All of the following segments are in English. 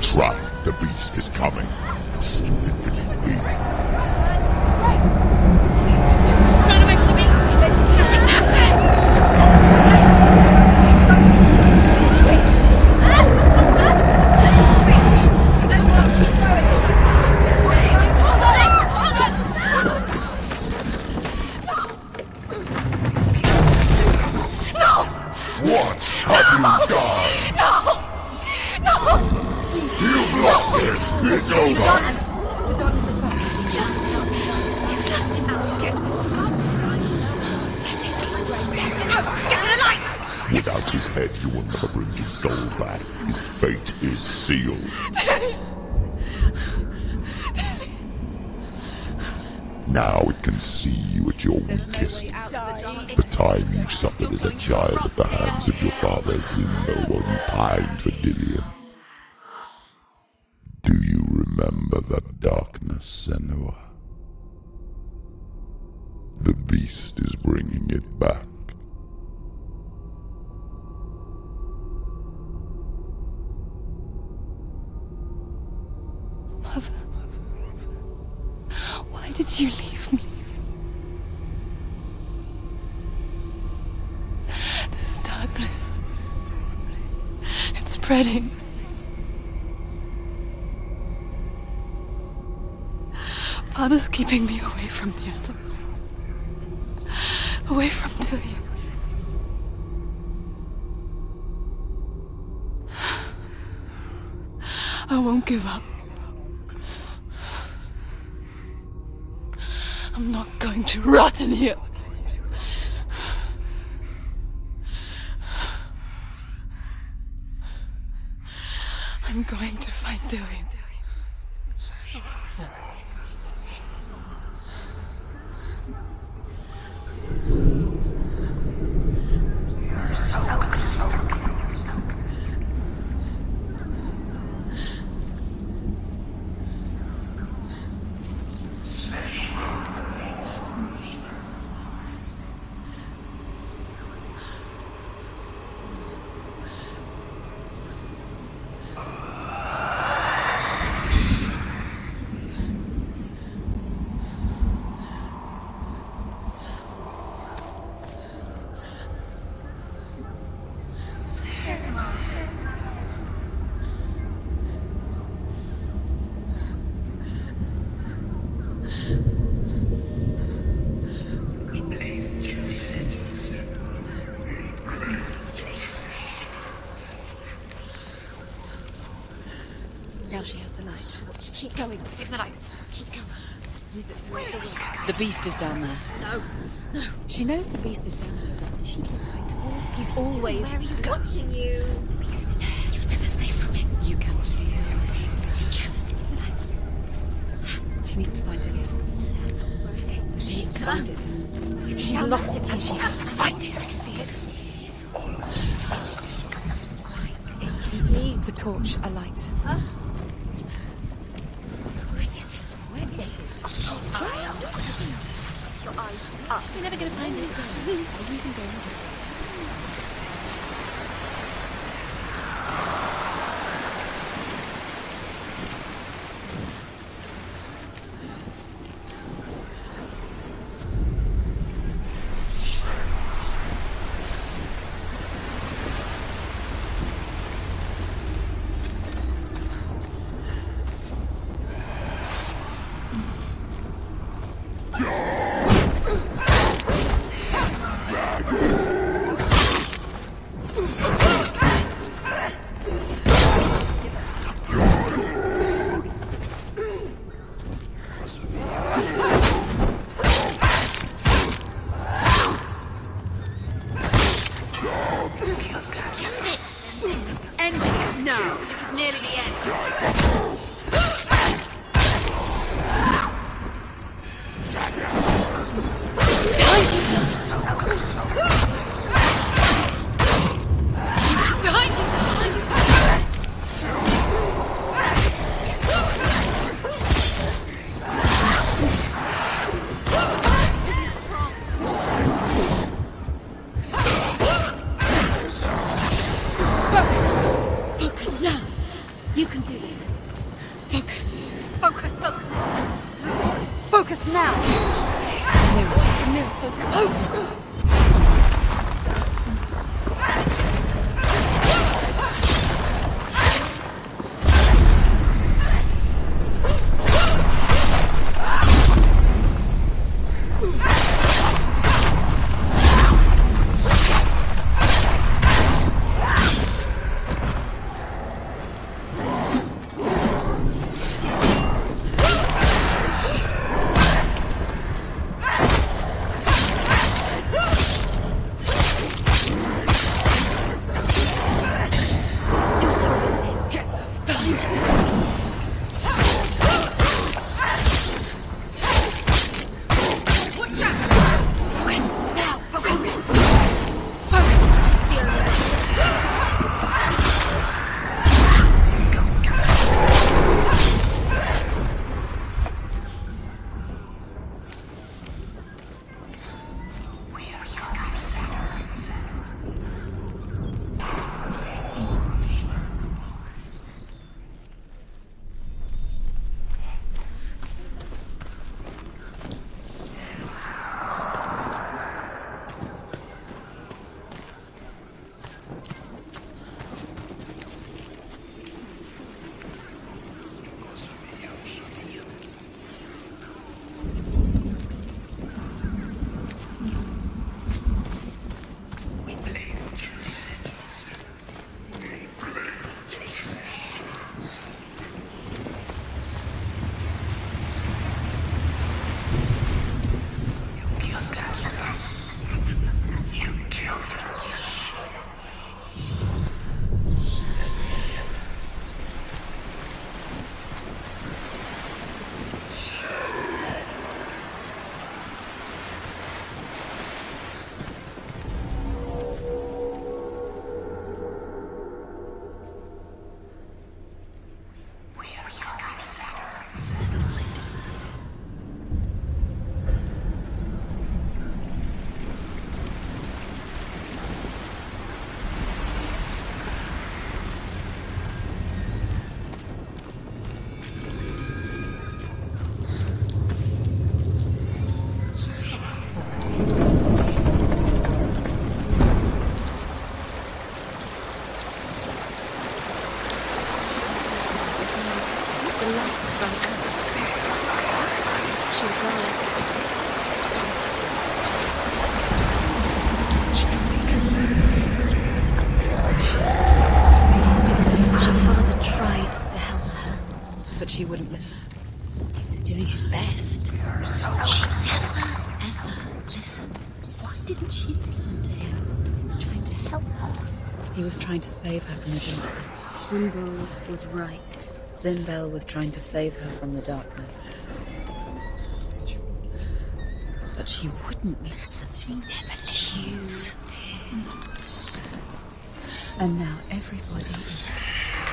trap. The beast is coming. Stupid beneath thee. Run away from the beast! You're nothing! What have you done? No! No! You've lost it! It's over! The darkness is back. You've lost him. You've lost him. Get to the light! Without his head, you will never bring his soul back. His fate is sealed. Now it can see you at your weakest. The time you suffered as a child at the hands of your father Zimbo while you pined for Dillion. Do you remember that darkness, Senua? The beast is bringing it back. Mother, why did you leave me? This darkness, it's spreading. Father's keeping me away from the others. Away from Dillion. I won't give up. I'm not going to rot in here. I'm going to find Dillion. Now she has the light. Keep going. Save the light. Keep going. Use it to light the way. The beast is down there. No. No. She knows the beast is down there. She can fight towards. He's always. Where are you watching you? The beast is there. You're never safe from him. You can feel it. Be careful. She needs to find Dillion. Where is he? She needs to find it. She's lost it and she has to find it. I can feel it. The torch, a light. Huh? Your eyes up. You're never going to find it. End it now. This is nearly the end. Behind you. Focus now. You can do this. Focus. Focus. Focus. Focus. Focus now. The mirror. Focus. She wouldn't listen. He was doing his best. She never, ever listened. Why didn't she listen to him? Trying to help her. He was trying to save her from the darkness. Zimbel was right. Zimbel was trying to save her from the darkness. But she wouldn't listen. She never listened. And now everybody is dead.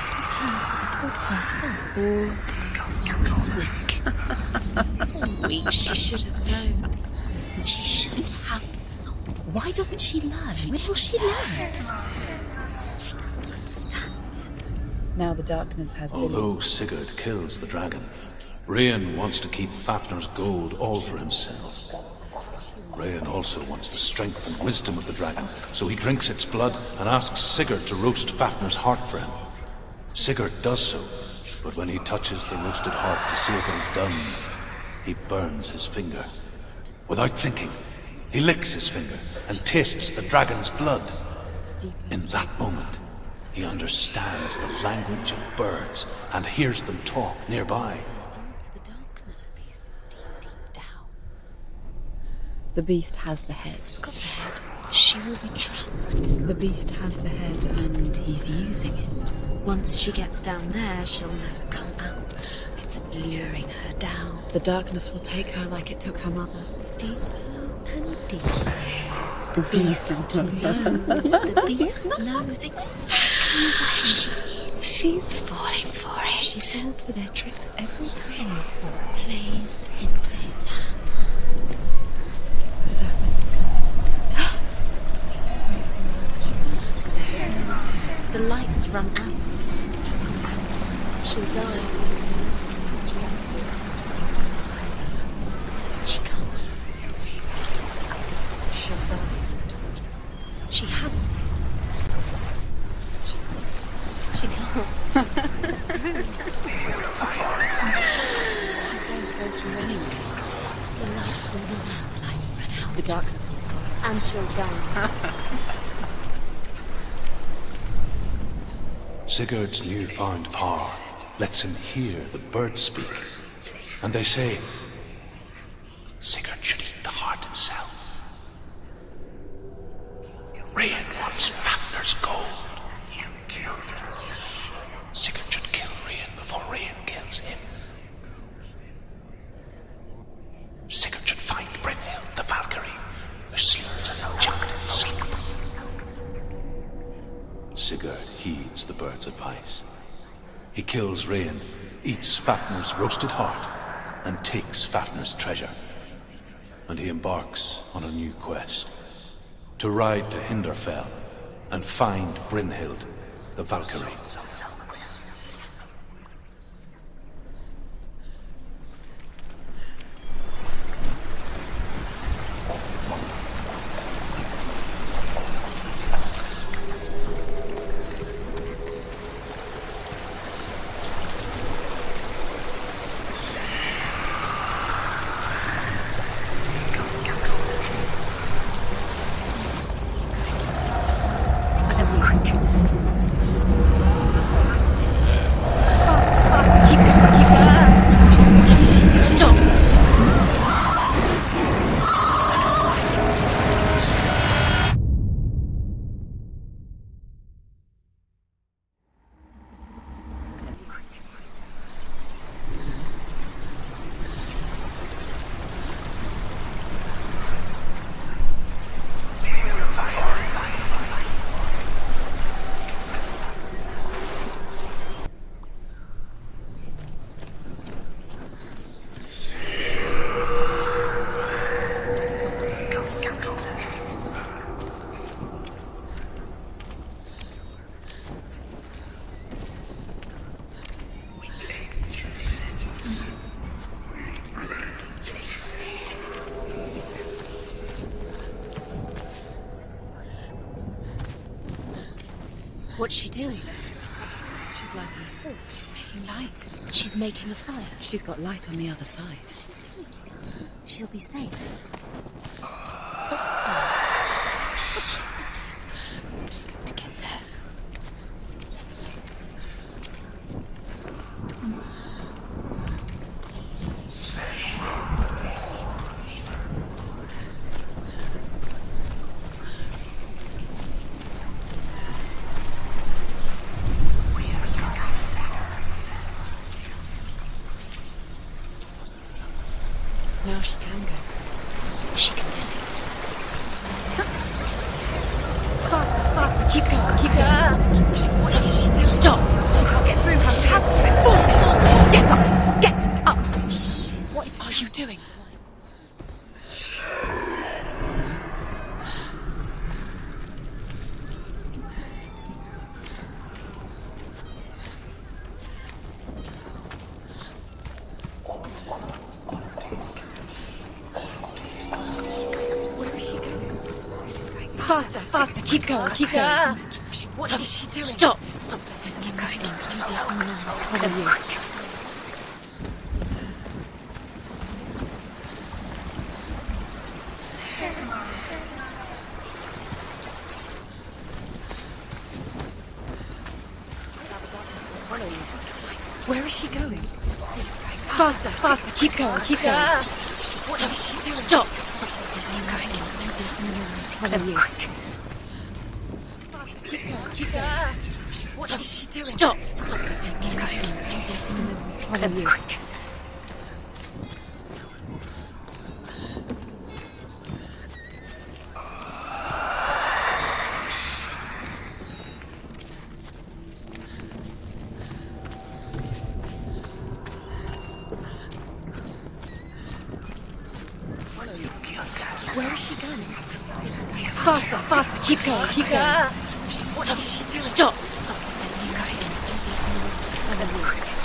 So weak. She should have known. She should have thought. Why doesn't she learn? When will she learn? She doesn't understand. Now the darkness has Although Sigurd kills the dragon, Rayan wants to keep Fafnir's gold all for himself. Rayan also wants the strength and wisdom of the dragon, so he drinks its blood and asks Sigurd to roast Fafnir's heart for him. Sigurd does so, but when he touches the roasted heart to see if it is done, he burns his finger. Without thinking, he licks his finger and tastes the dragon's blood. In that moment, he understands the language of birds and hears them talk nearby. Into the darkness. Deep, deep down. The beast has the head. Got the head. She will be trapped. The beast has the head and he's using it. Once she gets down there, she'll never come out. It's luring her down. The darkness will take her like it took her mother. Deeper and deeper. The beast knows. The beast knows exactly where she is. She's falling for it. She falls for their tricks every time. Plays into his hands. The darkness is coming. The lights run out. Trickle out. She She'll die. She has to do it. She can't. She'll die. She has to. She can't. She's going to go through anyway. The light will run out. The light will run out. The darkness will swallow. And she'll die. Sigurd's newfound power lets him hear the birds speak. And they say, Sigurd should eat the heart himself. Rain wants Fafnir's gold. Sigurd should kill Rain before Rain kills him. Sigurd should find Brynhild the Valkyrie, who sleeps an enchanted sleep. Sigurd heeds the bird's advice. He kills Rain, eats Fafnir's roasted heart, and takes Fafnir's treasure. And he embarks on a new quest, to ride to Hinderfell and find Brynhild the Valkyrie. What's she doing? She's lighting a torch. She's making light. She's making a fire. She's got light on the other side. She'll be safe. What's the plan? What's she thinking? She's going to get there. Now she can go. She can do it. Faster, faster, keep going, keep going. What is she doing? Stop! Stop! Get through her. She has to. Get up! Get up! What are you doing? Faster, faster, keep going, keep going. What is she doing? Stop! Stop, let's keep going. Follow you. Where is she going? Faster, faster, keep going, keep going. What is she doing? Stop! Stop, let's keep going. Follow you. Faster, keep going, keep going. What is she doing? Stop! Stop, let's keep going. Follow you. Where is she going? Faster, faster, keep going, keep going. What is she doing? Stop! Stop, let's keep going. Follow you.